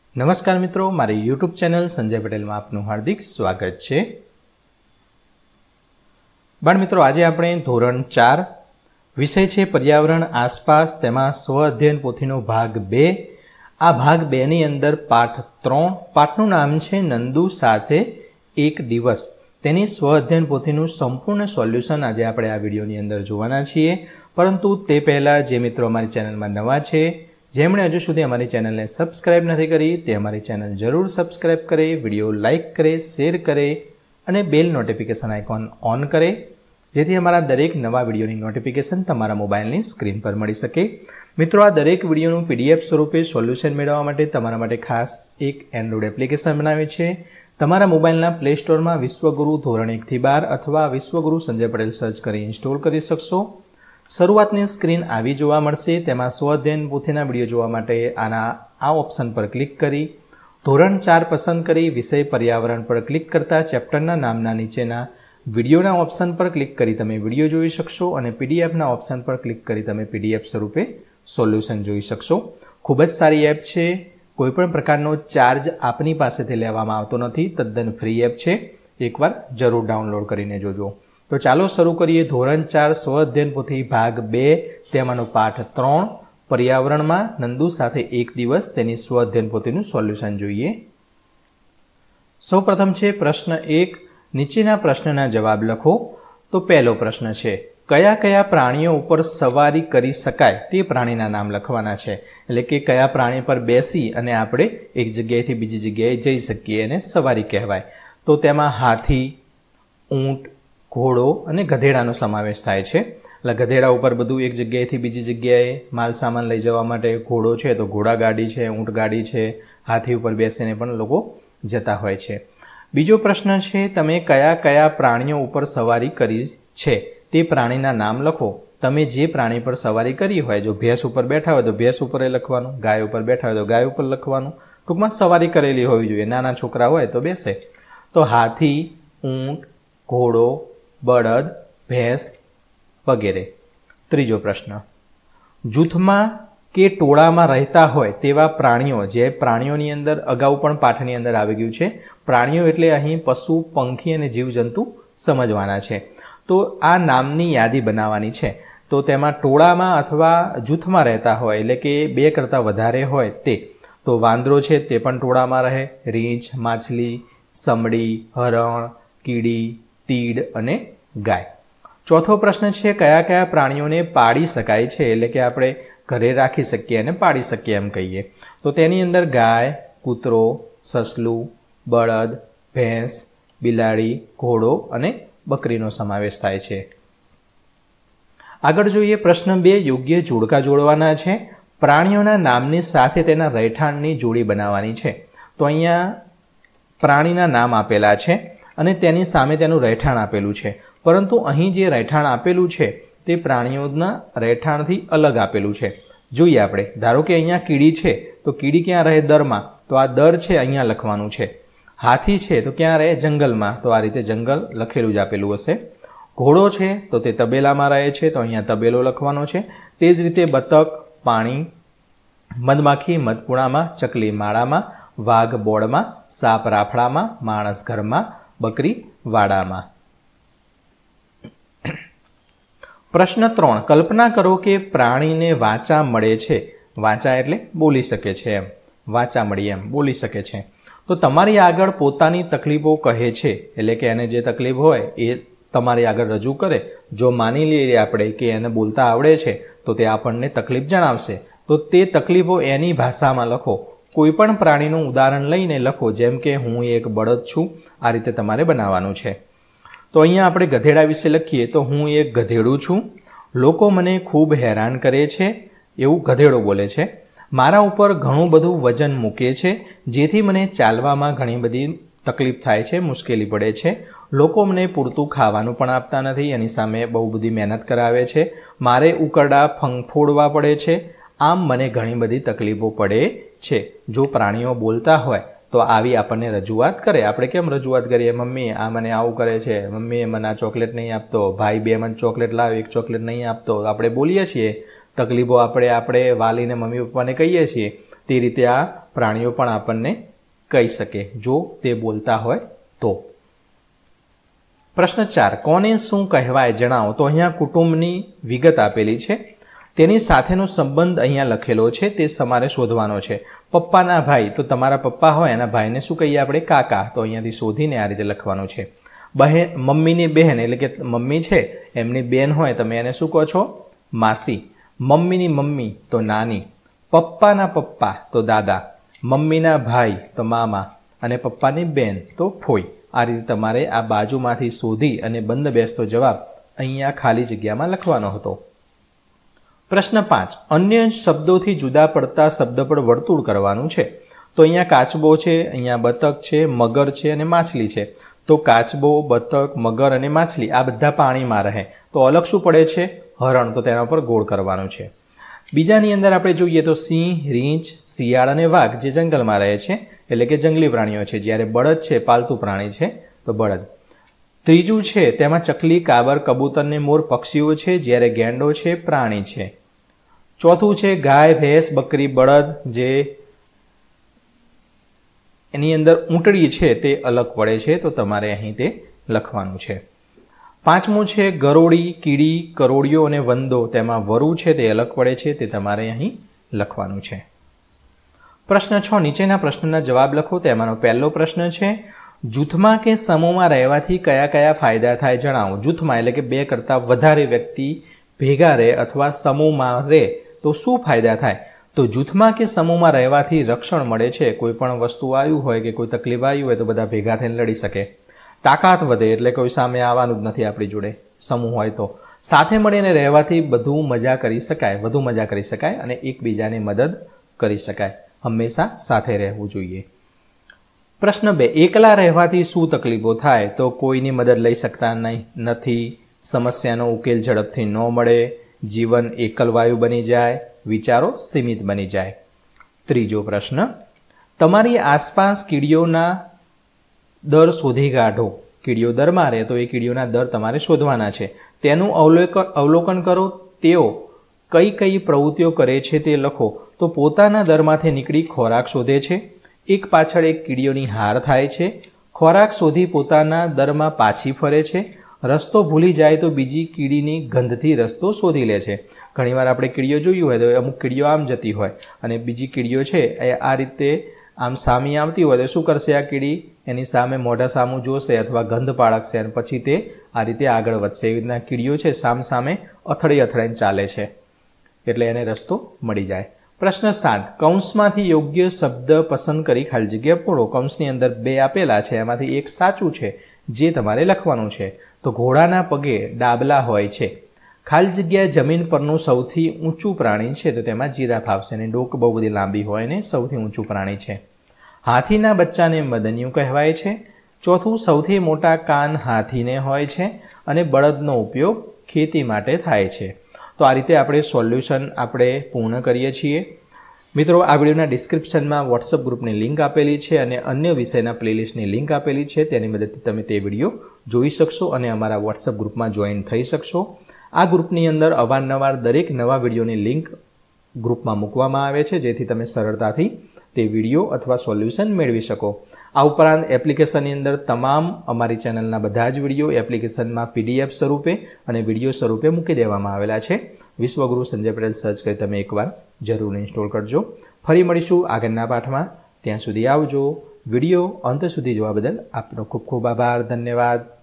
નમસ્કાર મિત્રો, મારી યુટ્યુબ ચેનલ સંજય પટેલમાં આપનું હાર્દિક સ્વાગત છે। બાળ મિત્રો, આજે આપણે ધોરણ 4 વિષય છે પર્યાવરણ આસપાસ, તેમાં સ્વ અધ્યયન પોથીનો ભાગ 2। આ ભાગ 2 ની અંદર પાઠ 3, પાઠનું નામ છે નંદુ સાથે એક દિવસ। તેની સ્વ અધ્યયન પોથીનું સંપૂર્ણ સોલ્યુશન આજે આપણે આ વિડીયોની અંદર જોવાના છીએ। પરંતુ તે પહેલાં જે મિત્રો અમારી ચેનલમાં નવા છે, જેમણે હજુ સુધી અમારી ચેનલને સબસ્ક્રાઇબ નથી કરી, તે અમારી ચેનલ જરૂર સબસ્ક્રાઇબ કરે, વિડીયો લાઇક કરે, શેર કરે અને બેલ નોટિફિકેશન આઇકોન ઓન કરે, જેથી અમારા દરેક નવા વિડીયોની નોટિફિકેશન તમારા મોબાઈલની સ્ક્રીન પર મળી શકે। મિત્રો, આ દરેક વિડીયોનું PDF સ્વરૂપે સોલ્યુશન મેળવવા માટે તમારા માટે ખાસ એક એન્ડ્રોઇડ એપ્લિકેશન બનાવી છે। તમારા મોબાઈલના પ્લે સ્ટોરમાં વિશ્વગુરુ ધોરણ 1 થી 12 અથવા વિશ્વગુરુ સંજય પટેલ સર્ચ કરી ઇન્સ્ટોલ કરી શકશો। શરૂઆતની સ્ક્રીન આવી જોવા મળશે। તેમાં સ્વ અધ્યયન પોથીના વિડીયો જોવા માટે આ ઓપ્શન પર ક્લિક કરી ધોરણ 4 પસંદ કરી વિષય પર્યાવરણ પર ક્લિક કરતા ચેપ્ટરના નામના નીચેના વિડીયોના ઓપ્શન પર ક્લિક કરી તમે વિડીયો જોઈ શકશો અને પીડીએફના ઓપ્શન પર ક્લિક કરી તમે PDF સ્વરૂપે સોલ્યુશન જોઈ શકશો। ખૂબ જ સારી એપ છે, કોઈપણ પ્રકારનો ચાર્જ આપની પાસેથી લેવામાં આવતો નથી, તદ્દન ફ્રી એપ છે। એકવાર જરૂર ડાઉનલોડ કરીને જોજો। તો ચાલો શરૂ કરીએ ધોરણ 4 સ્વ અધ્યયન પોથી ભાગ 2, તેમાંનો પાઠ 3 પર્યાવરણમાં નંદુ સાથે એક દિવસ, તેની સ્વ અધ્યયન પોથીનું સોલ્યુશન જોઈએ। સૌપ્રથમ છે પ્રશ્ન 1, નીચેના પ્રશ્નના જવાબ લખો। તો પહેલો પ્રશ્ન છે, કયા કયા પ્રાણીઓ ઉપર સવારી કરી શકાય તે પ્રાણીના નામ લખવાના છે। એટલે કે કયા પ્રાણી પર બેસી અને આપણે એક જગ્યાએથી બીજી જગ્યાએ જઈ શકીએ, એને સવારી કહેવાય। તો તેમાં હાથી, ઊંટ, ઘોડો અને ગધેડાનો સમાવેશ થાય છે। એટલે ગધેડા ઉપર બધું એક જગ્યાએથી બીજી જગ્યાએ માલ સામાન લઈ જવા માટે ઘોડો છે તો ઘોડાગાડી છે, ઊંટ ગાડી છે, હાથી ઉપર બેસીને પણ લોકો જતા હોય છે। બીજો પ્રશ્ન છે, તમે કયા કયા પ્રાણીઓ ઉપર સવારી કરી છે તે પ્રાણીના નામ લખો। તમે જે પ્રાણી પર સવારી કરી હોય, જો ભેંસ ઉપર બેઠા હોય તો ભેંસ ઉપર લખવાનું, ગાય ઉપર બેઠા હોય તો ગાય ઉપર લખવાનું, ટૂંકમાં સવારી કરેલી હોવી જોઈએ। નાના છોકરા હોય તો બેસે। તો હાથી, ઊંટ, ઘોડો, બળદ, ભેંસ વગેરે। ત્રીજો પ્રશ્ન, જૂથમાં કે ટોળામાં રહેતા હોય તેવા પ્રાણીઓ, જે પ્રાણીઓની અંદર અગાઉ પણ પાઠની અંદર આવી ગયું છે, પ્રાણીઓ એટલે અહીં પશુ, પંખી અને જીવજંતુ સમજવાના છે। તો આ નામની યાદી બનાવવાની છે। તો તેમાં ટોળામાં અથવા જૂથમાં રહેતા હોય, એટલે કે 2 કરતાં વધારે હોય તે, તો વાંદરો છે તે પણ ટોળામાં રહે, રીંછ, માછલી, સમડી, હરણ, કીડી, તીડ અને ગાય। ચોથો પ્રશ્ન છે, કયા કયા પ્રાણીઓને પાળી શકાય છે, એટલે કે આપણે ઘરે રાખી શકીએ અને પાળી શકીએ એમ કહીએ। તો તેની અંદર ગાય, કૂતરો, સસલું, બળદ, ભેંસ, બિલાડી, ઘોડો અને બકરીનો સમાવેશ થાય છે। આગળ જોઈએ પ્રશ્ન 2, યોગ્ય જોડકા જોડવાના છે। પ્રાણીઓના નામની સાથે તેના રહેઠાણની જોડી બનાવવાની છે। તો અહીંયા પ્રાણીના નામ આપેલા છે અને તેની સામે તેનું રહેઠાણ આપેલું છે, પરંતુ અહીં જે રહેઠાણ આપેલું છે તે પ્રાણીઓના રહેઠાણથી અલગ આપેલું છે। જોઈએ આપણે, ધારો કે અહીંયા કીડી છે તો કીડી ક્યાં રહે? દરમાં, તો આ દર છે અહીંયા લખવાનું છે। હાથી છે તો ક્યાં રહે? જંગલમાં, તો આ રીતે જંગલ લખેલું જ આપેલું હશે। ઘોડો છે તો તે તબેલામાં રહે છે, તો અહીંયા તબેલો લખવાનો છે। તે જ રીતે બતક પાણી, મધમાખી મધપૂણામાં, ચકલી માળામાં, વાઘ બોળમાં, સાપ રાફડામાં, માણસ ઘરમાં, બકરી વાડામાં। પ્રશ્ન 3, કલ્પના કરો કે પ્રાણીને વાચા મળે છે। વાચા એટલે બોલી શકે છે એમ, વાચા મળી એમ બોલી શકે છે। તો તમારી આગળ પોતાની તકલીફો કહે છે, એટલે કે એને જે તકલીફ હોય એ તમારી આગળ રજૂ કરે। જો માની લઈએ આપણે કે એને બોલતા આવડે છે તો તે આપણને તકલીફ જણાવશે। તો તે તકલીફો એની ભાષામાં લખો। કોઈ પણ પ્રાણીનું ઉદાહરણ લઈને લખો, જેમ કે હું એક બળદ છું, આ રીતે તમારે બનાવવાનું છે। તો અહીંયા આપણે ગધેડા વિશે લખીએ તો હું એક ગધેડું છું, લોકો મને ખૂબ હેરાન કરે છે, એવું ગધેડો બોલે છે। મારા ઉપર ઘણું બધું વજન મૂકે છે, જેથી મને ચાલવામાં ઘણી બધી તકલીફ થાય છે, મુશ્કેલી પડે છે। લોકો મને પૂરતું ખાવાનું પણ આપતા નથી, એની સામે બહુ બધી મહેનત કરાવે છે, મારે ઉકરડા ફંફોડવા પડે છે, આમ મને ઘણી બધી તકલીફો પડે છે। જો પ્રાણીઓ બોલતા હોય તો આવી આપણને રજૂઆત કરે। આપણે કેમ રજૂઆત કરીએ? મમ્મી આ મને આવું કરે છે, મમ્મી મને આ ચોકલેટ નહીં આપતો, ભાઈ 2 મને ચોકલેટ લાવ, 1 ચોકલેટ નહીં આપતો, આપણે બોલીએ છીએ। તકલીફો આપણે વાલીને મમ્મી પપ્પાને કહીએ છીએ। તે રીતે આ પ્રાણીઓ પણ આપણને કહી શકે જો તે બોલતા હોય તો. પ્રશ્ન 4, કોને શું કહેવાય જણાવો. તો અહીંયા કુટુંબની વિગત આપેલી છે, તેની સાથેનો સંબંધ અહીંયા લખેલો છે, તે તમારે શોધવાનો છે. પપ્પાના ભાઈ, તો તમારા પપ્પા હોય એના ભાઈને શું કહીએ આપણે? કાકા. તો અહીંયાથી શોધીને આ રીતે લખવાનું છે. મમ્મીની બહેન એટલે કે મમ્મી છે એમની બેન હોય તમે એને શું કહો છો? માસી. મમ્મીની મમ્મી તો નાની. પપ્પાના પપ્પા તો દાદા. મમ્મીના ભાઈ તો મામા અને પપ્પાની બેન તો ફોઈ. આ રીતે તમારે આ બાજુમાંથી શોધી અને બંધ બેસતો જવાબ અહીંયા ખાલી જગ્યામાં લખવાનો હતો. પ્રશ્ન 5, અન્ય શબ્દોથી જુદા પડતા શબ્દ પર વર્તુળ કરવાનું છે. તો અહીંયા કાચબો છે, અહીંયા બતક છે, મગર છે અને માછલી છે. તો કાચબો, બતક, મગર અને માછલી આ બધા પાણીમાં રહે. તો અલગ શું પડે છે? હરણ. તો તેના પર ગોળ કરવાનું છે. બીજાની અંદર આપણે જોઈએ તો સિંહ, રીંછ, શિયાળ અને વાઘ જે જંગલમાં રહે છે એટલે કે જંગલી પ્રાણીઓ છે. જ્યારે બળદ છે પાલતુ પ્રાણી છે તો બળદ. ત્રીજું છે તેમાં ચકલી, કાબર, કબૂતર અને મોર પક્ષીઓ છે, જ્યારે ગેંડો છે પ્રાણી છે. ચોથું છે ગાય, ભેંસ, બકરી, બળદ જે એની અંદર ઊંટડી છે તે અલગ પડે છે તો તમારે અહીં તે લખવાનું છે. પાંચમું છે ગરોળી, કીડી, કરોડિયો અને વંદો, તેમાં વરુ છે તે અલગ પડે છે, તે તમારે અહીં લખવાનું છે. પ્રશ્ન 6, નીચેના પ્રશ્નના જવાબ લખો. તેમાંનો પહેલો પ્રશ્ન છે જૂથમાં કે સમૂહમાં રહેવાથી કયા કયા ફાયદા થાય જણાવો. જૂથમાં એટલે કે 2 કરતાં વધારે વ્યક્તિ ભેગા રહે અથવા સમૂહમાં રહે તો શું ફાયદા થાય? તો જૂથમાં કે સમૂહમાં રહેવાથી રક્ષણ મળે છે. કોઈ પણ વસ્તુ આવ્યું હોય કે કોઈ તકલીફ આવી હોય તો બધા ભેગા થઈને લડી શકે. તાકાત વધે એટલે કોઈ સામે આવવાનું જ નથી આપણી જોડે સમૂહ હોય તો. સાથે મળીને રહેવાથી વધુ મજા કરી શકાય અને એકબીજાની મદદ કરી શકાય. હંમેશા સાથે રહેવું જોઈએ. પ્રશ્ન 2, એકલા રહેવાથી શું તકલીફો થાય? તો કોઈની મદદ લઈ શકતા નથી, સમસ્યાનો ઉકેલ ઝડપથી ન મળે, જીવન એકલવાયુ બની જાય, વિચારો સીમિત બની જાય. ત્રીજો પ્રશ્ન, તમારી આસપાસ કીડીઓના દર શોધી કાઢો. કીડીઓ દરમાં રહે તો એ કીડીઓના દર તમારે શોધવાના છે. તેનું અવલોકન કરો. તેઓ કઈ કઈ પ્રવૃત્તિઓ કરે છે તે લખો. તો પોતાના દરમાંથી નીકળી ખોરાક શોધે છે, એક પાછળ એક કીડીઓની હાર થાય છે, ખોરાક શોધી પોતાના દરમાં પાછી ફરે છે, રસ્તો ભૂલી જાય તો બીજી કીડીની ગંધથી રસ્તો શોધી લે છે. ઘણીવાર આપણે કીડીઓ જોયું હોય તો અમુક કીડીઓ આમ જતી હોય અને બીજી કીડીઓ છે એ આ રીતે આમ સામી આવતી હોય તો શું કરશે આ કીડી? એની સામે મોઢા સામું જોશે અથવા ગંધ પાળકશે અને પછી તે આ રીતે આગળ વધશે. એવી રીતના કીડીઓ છે સામે અથડાઈને ચાલે છે એટલે એને રસ્તો મળી જાય. પ્રશ્ન 7, કૌંસમાંથી યોગ્ય શબ્દ પસંદ કરી ખાલી જગ્યા પૂરો. કૌંસની અંદર 2 આપેલા છે, એમાંથી એક સાચું છે જે તમારે લખવાનું છે. તો ઘોડાના પગે ડાબલા હોય છે. ખાલી જગ્યા જમીન પરનું સૌથી ઊંચું પ્રાણી છે તો તેમાં જીરાફ આવશે અને ડોક બહુ બધી લાંબી હોય ને સૌથી ઊંચું પ્રાણી છે. હાથીના બચ્ચાને મદનિયું કહેવાય છે. ચોથું, સૌથી મોટા કાન હાથીને હોય છે અને બળદનો ઉપયોગ ખેતી માટે થાય છે. તો આ રીતે આપણે સોલ્યુશન પૂર્ણ કરીએ છીએ. મિત્રો, આ વિડીયોના ડિસ્ક્રિપ્શનમાં વોટ્સઅપ ગ્રુપની લિંક આપેલી છે અને અન્ય વિષયના પ્લેલિસ્ટની લિંક આપેલી છે. તેની મદદથી તમે તે વિડીયો જોઈ શકશો અને અમારા વોટ્સઅપ ગ્રુપમાં જોઈન થઈ શકશો. આ ગ્રુપની અંદર અવારનવાર દરેક નવા વિડીયોની લિંક ગ્રુપમાં મૂકવામાં આવે છે જેથી તમે સરળતાથી તે વિડીયો અથવા સોલ્યુશન મેળવી શકો. આ ઉપરાંત એપ્લિકેશનની અંદર તમામ અમારી ચેનલના બધા જ વિડીયો એપ્લિકેશનમાં PDF સ્વરૂપે અને વિડીયો સ્વરૂપે મૂકી દેવામાં આવેલા છે. વિશ્વગુરુ સંજય પટેલ સર્ચ કરી તમે એકવાર જરૂર ઇન્સ્ટોલ કરજો. ફરી મળીશું આગળના પાઠમાં. ત્યાં સુધી આવજો. વિડીયો અંત સુધી જોવા બદલ આપનો ખૂબ ખૂબ આભાર. ધન્યવાદ.